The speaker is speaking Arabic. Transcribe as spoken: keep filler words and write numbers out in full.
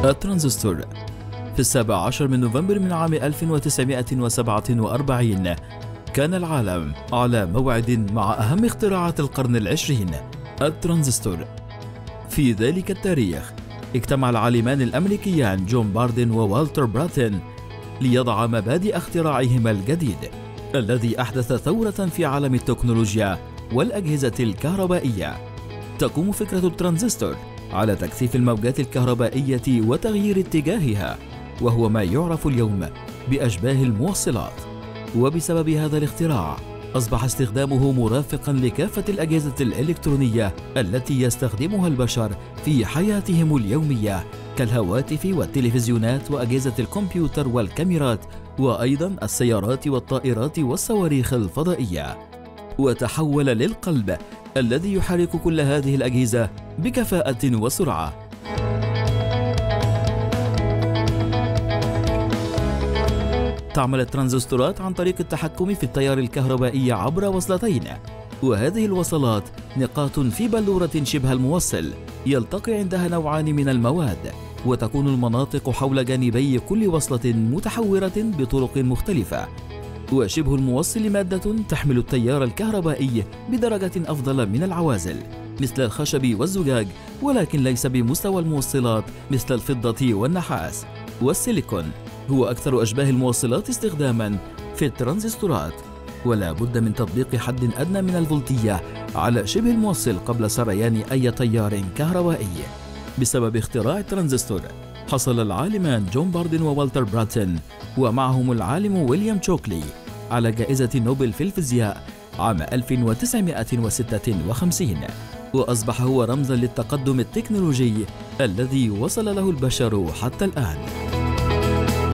الترانزستور. في السابع عشر من نوفمبر من عام ألف وتسعمائة وسبعة وأربعين كان العالم على موعد مع أهم اختراعات القرن العشرين، الترانزستور. في ذلك التاريخ اجتمع العالمان الأمريكيان جون باردين ووالتر براتن ليضع مبادئ اختراعهما الجديد الذي أحدث ثورة في عالم التكنولوجيا والأجهزة الكهربائية. تقوم فكرة الترانزستور على تكثيف الموجات الكهربائية وتغيير اتجاهها، وهو ما يعرف اليوم بأشباه الموصلات. وبسبب هذا الاختراع أصبح استخدامه مرافقا لكافة الأجهزة الإلكترونية التي يستخدمها البشر في حياتهم اليومية، كالهواتف والتلفزيونات وأجهزة الكمبيوتر والكاميرات، وأيضا السيارات والطائرات والصواريخ الفضائية. وتحول للقلب الذي يحرك كل هذه الأجهزة بكفاءة وسرعة. تعمل الترانزستورات عن طريق التحكم في التيار الكهربائي عبر وصلتين، وهذه الوصلات نقاط في بلورة شبه الموصل يلتقي عندها نوعان من المواد، وتكون المناطق حول جانبي كل وصلة متحورة بطرق مختلفة. وشبه الموصل مادة تحمل التيار الكهربائي بدرجة أفضل من العوازل مثل الخشب والزجاج، ولكن ليس بمستوى الموصلات مثل الفضة والنحاس. والسيليكون هو أكثر أشباه الموصلات استخداماً في الترانزستورات، ولا بد من تطبيق حد أدنى من الفولتية على شبه الموصل قبل سريان أي تيار كهربائي. بسبب اختراع الترانزستور حصل العالمان جون باردين ووالتر براتن ومعهم العالم ويليام شوكلي على جائزة نوبل في الفيزياء عام ألف وتسعمائة وستة وخمسين، وأصبح هو رمزاً للتقدم التكنولوجي الذي وصل له البشر حتى الآن.